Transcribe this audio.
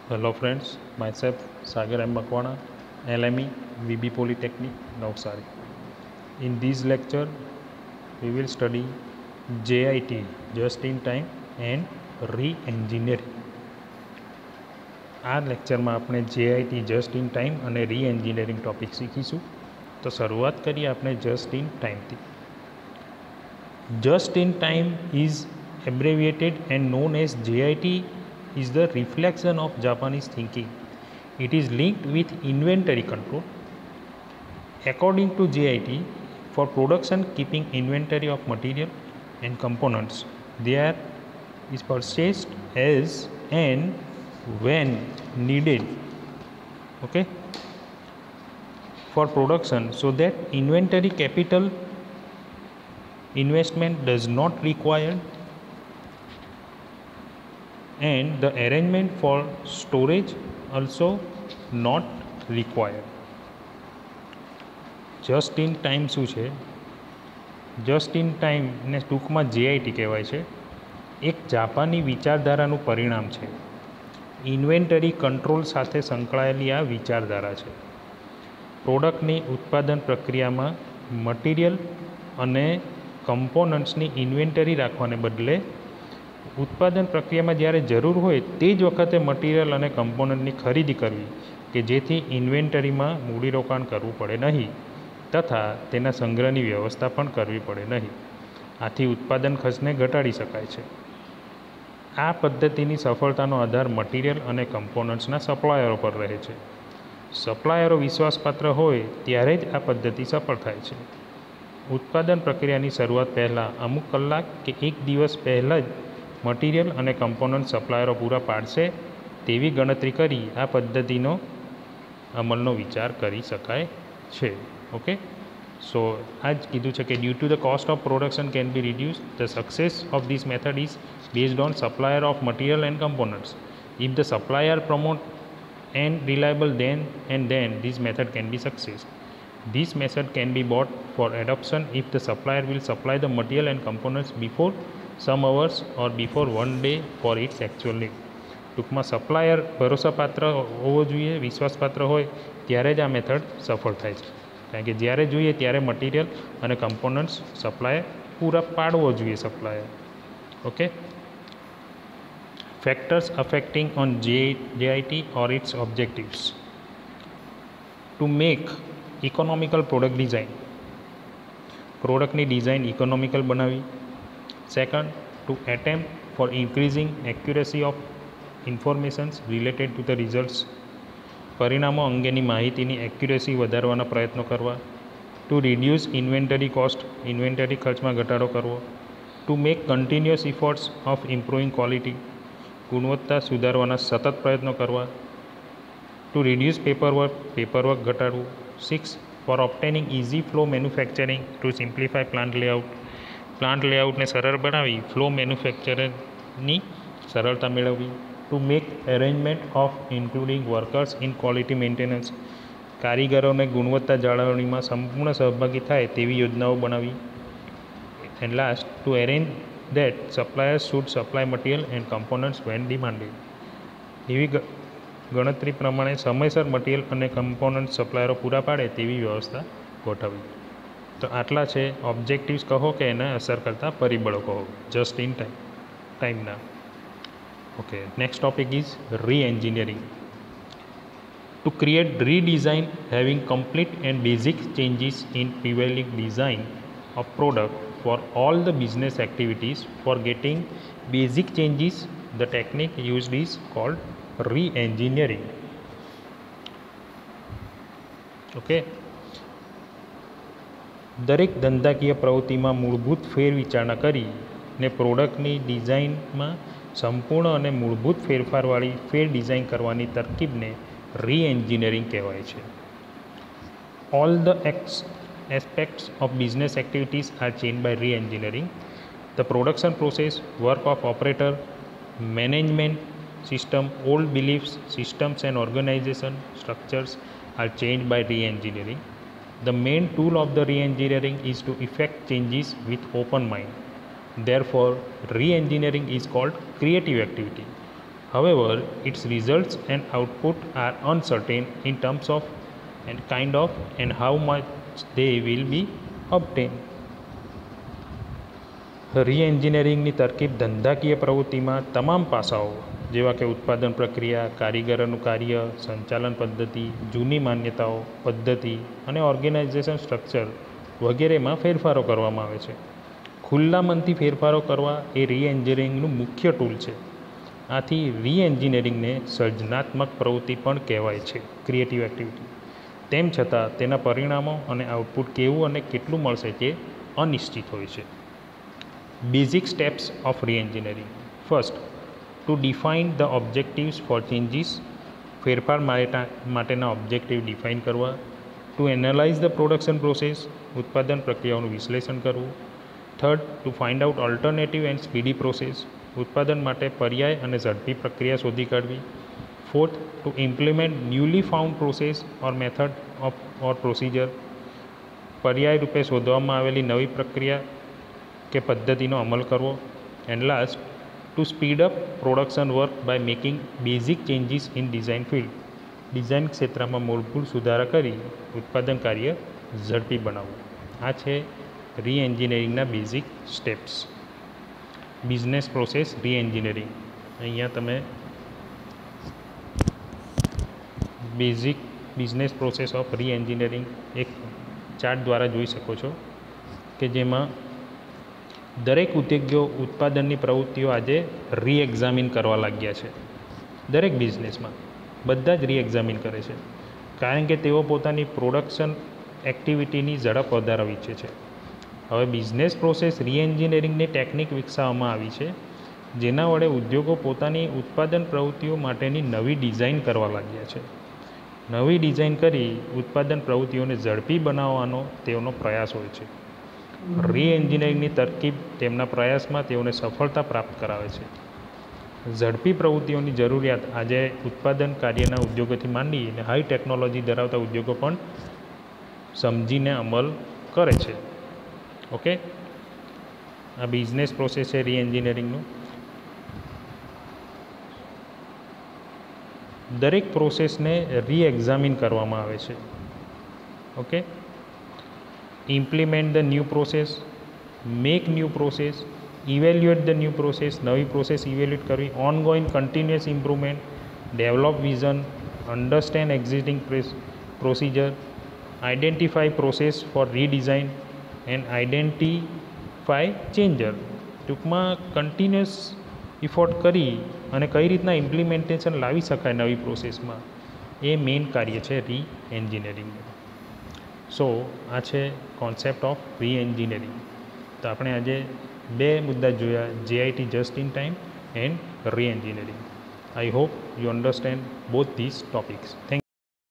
Hello friends, myself Sagar M. Makwana, LME, VB Polytechnic, Navsari. In this lecture, we will study JIT, Just in Time and Re-Engineering. આ લેક્ચરમાં આપણે JIT just in time અને રી-એન્જિનિયરિંગ topic શીખીશું. તો શરૂઆત કરીએ આપણે જસ્ટ ઇન ટાઈમથી. Just in time is abbreviated and known as JIT is the reflection of Japanese thinking. It is linked with inventory control. According to JIT, for production keeping inventory of material and components, there is purchased as and when needed. Okay, for production, so that inventory capital investment does not require, and the arrangement for storage also not required. Just in time શું છે? Just in ટાઈમને ટૂંકમાં JIT કહેવાય છે. એક જાપાની વિચારધારાનું પરિણામ છે. Inventory control સાથે સંકળાયેલી આ વિચારધારા છે. પ્રોડક્ટની ઉત્પાદન પ્રક્રિયામાં મટીરિયલ અને કમ્પોનન્ટ્સની ઇન્વેન્ટરી રાખવાને બદલે ઉત્પાદન પ્રક્રિયામાં જ્યારે જરૂર હોય તે જ વખતે મટીરિયલ અને કમ્પોનન્ટની ખરીદી કરવી કે જેથી ઇન્વેન્ટરીમાં મૂડીરોકાણ કરવું પડે નહીં તથા તેના સંગ્રહની વ્યવસ્થા પણ કરવી પડે નહીં. આથી ઉત્પાદન ખર્ચને ઘટાડી શકાય છે. આ પદ્ધતિની સફળતાનો આધાર મટીરિયલ અને કમ્પોનન્ટ્સના સપ્લાયરો પર રહે છે. સપ્લાયરો વિશ્વાસપાત્ર હોય ત્યારે જ આ પદ્ધતિ સફળ થાય છે. ઉત્પાદન પ્રક્રિયાની શરૂઆત પહેલાં અમુક કલાક કે એક દિવસ પહેલાં જ મટીરિયલ અને કમ્પોનન્ટ સપ્લાયરો પૂરા પાડશે તેવી ગણતરી કરી આ પદ્ધતિનો અમલનો વિચાર કરી શકાય છે. ઓકે, સો આ જ કીધું છે કે due to the cost of production can be reduce, the success of this method is based on supplier of material and components. If the supplier promote and reliable, then this method can be success. This method can be bought for adoption if the supplier will supply the material and components before some hours or before one day for its actual need. ટૂંકમાં supplier ભરોસાપાત્ર હોવો જોઈએ, વિશ્વાસપાત્ર હોય ત્યારે જ આ method સફળ થાય છે. કારણ કે જ્યારે જોઈએ ત્યારે મટીરિયલ અને કમ્પોનન્ટ્સ સપ્લાયર પૂરા પાડવો જોઈએ supplier. Okay, factors affecting on JIT or its objectives. To make economical product design, પ્રોડક્ટની ડિઝાઇન ઇકોનોમિકલ બનાવી. Second, to attempt for increasing accuracy of informations related to the results, પરિણામો અંગેની માહિતીની accuracy વધારવાના પ્રયત્નો કરવા. To reduce inventory cost, inventory ખર્ચમાં ઘટાડો કરવો. To make continuous efforts of improving quality, ગુણવત્તા સુધારવાના સતત પ્રયત્નો કરવા. ટુ રિડ્યુસ પેપરવર્ક ઘટાડવું. 6, for obtaining easy flow manufacturing to simplify plant લેઆઉટને સરળ બનાવી ફ્લો મેન્યુફેક્ચરની સરળતા મેળવવી. To make arrangement of including workers in quality maintenance, કારીગરોને ગુણવત્તા જાળવણીમાં સંપૂર્ણ સહભાગી થાય તેવી યોજનાઓ બનાવી. And last, to arrange that suppliers should supply material and components when demanded. એવી ગણતરી પ્રમાણે સમયસર મટીરિયલ અને કમ્પોનન્ટ સપ્લાયરો પૂરા પાડે તેવી વ્યવસ્થા ગોઠવવી. તો આટલા છે ઓબ્જેક્ટિવ્સ કહો કે એને અસર કરતા પરિબળો કહો જસ્ટ ઇન ટાઈમના. Okay, next topic is reengineering. To create redesign having complete and basic changes in prevailing design of product for all the business activities. For getting basic changes, the technique used is called re-engineering. Okay, દરેક ધંધાકીય પ્રવૃત્તિમાં મૂળભૂત ફેરવિચારણા કરી ને પ્રોડક્ટની ડિઝાઇનમાં સંપૂર્ણ અને મૂળભૂત ફેરફારવાળી ફેર ડિઝાઇન કરવાની તરકીબને re-engineering કહેવાય છે. All the aspects of business activities are changed by re-engineering. The production process, work of operator, management system, old beliefs, systems and organization structures are changed by re-engineering. The main tool of the re-engineering is to effect changes with open mind. Therefore, re-engineering is called creative activity. However, its results and output are uncertain in terms of and kind of and how much they will be obtained. રીએન્જિનિયરિંગની તરકીબ ધંધાકીય પ્રવૃત્તિમાં તમામ પાસાઓ જેવા કે ઉત્પાદન પ્રક્રિયા, કારીગરોનું કાર્ય, સંચાલન પદ્ધતિ, જૂની માન્યતાઓ, પદ્ધતિ અને ઓર્ગેનાઇઝેશન સ્ટ્રક્ચર વગેરેમાં ફેરફારો કરવામાં આવે છે. ખુલ્લા મનથી ફેરફારો કરવા એ રીએન્જિનિયરિંગનું મુખ્ય ટૂલ છે. આથી રીએન્જિનિયરિંગને સર્જનાત્મક પ્રવૃત્તિ પણ કહેવાય છે, ક્રિએટિવ એક્ટિવિટી. તેમ છતાં તેના પરિણામો અને આઉટપુટ કેવું અને કેટલું મળશે તે અનિશ્ચિત હોય છે. Basic steps of reengineering. First, to define the objectives for changes. ફેરફાર માટેના ઓબ્જેક્ટિવ ડિફાઇન કરવા. To analyse the production process. ઉત્પાદન પ્રક્રિયાઓનું વિશ્લેષણ કરવું. Third, to find out alternative and speedy process. ઉત્પાદન માટે પર્યાય અને ઝડપી પ્રક્રિયા શોધી કાઢવી. Fourth, to implement newly found process or method or procedure. પર્યાય રૂપે શોધવામાં આવેલી નવી પ્રક્રિયા કે પદ્ધતિનો અમલ કરવો. And last, to speed up production work by making basic changes in design field. Design ક્ષેત્રમાં મૂળભૂત સુધારા કરી ઉત્પાદન કાર્ય ઝડપી બનાવવું. આ છે રીએન્જિનિયરિંગના basic steps. Business process reengineering. અહીંયા તમે basic business process of reengineering એક ચાર્ટ દ્વારા જોઈ શકો છો કે જેમાં દરેક ઉદ્યોગો ઉત્પાદનની પ્રવૃત્તિઓ આજે રીએક્ઝામિન કરવા લાગ્યા છે. દરેક બિઝનેસમાં બધા જ રીએક્ઝામિન કરે છે, કારણ કે તેઓ પોતાની પ્રોડક્શન એક્ટિવિટીની ઝડપ વધારવા ઈચ્છે છે. હવે બિઝનેસ પ્રોસેસ રીએન્જિનિયરિંગની ટેકનિક વિકસાવવામાં આવી છે, જેના વડે ઉદ્યોગો પોતાની ઉત્પાદન પ્રવૃત્તિઓ માટેની નવી ડિઝાઇન કરવા લાગ્યા છે. નવી ડિઝાઇન કરી ઉત્પાદન પ્રવૃત્તિઓને ઝડપી બનાવવાનો તેઓનો પ્રયાસ હોય છે. રીએન્જિનિયરિંગની તરકીબ તેમના પ્રયાસમાં તેઓને સફળતા પ્રાપ્ત કરાવે છે. ઝડપી પ્રવૃત્તિઓની જરૂરિયાત આજે ઉત્પાદન કાર્યના ઉદ્યોગોથી માંડી અને હાઈ ટેકનોલોજી ધરાવતા ઉદ્યોગો પણ સમજીને અમલ કરે છે. ઓકે, આ બિઝનેસ પ્રોસેસ છે રીએન્જિનિયરિંગનું. દરેક પ્રોસેસને રીએક્ઝામિન કરવામાં આવે છે. Okay, implement the new process, make new process, evaluate the new process. નવી પ્રોસેસ ઇવેલ્યુએટ કરવી. Ongoing continuous improvement, develop vision, understand existing procedure, identify process for redesign and identify changer. ટૂંકમાં continuous effort કરી અને કઈ રીતના implementation લાવી શકાય નવી પ્રોસેસમાં, એ મેઇન કાર્ય છે રીએન્જિનિયરિંગનું. સો આ છે કોન્સેપ્ટ ઓફ રીએન્જિનિયરિંગ. તો આપણે આજે બે મુદ્દા જોયા, JIT just in time and reengineering. I hope you understand both this topics. Thank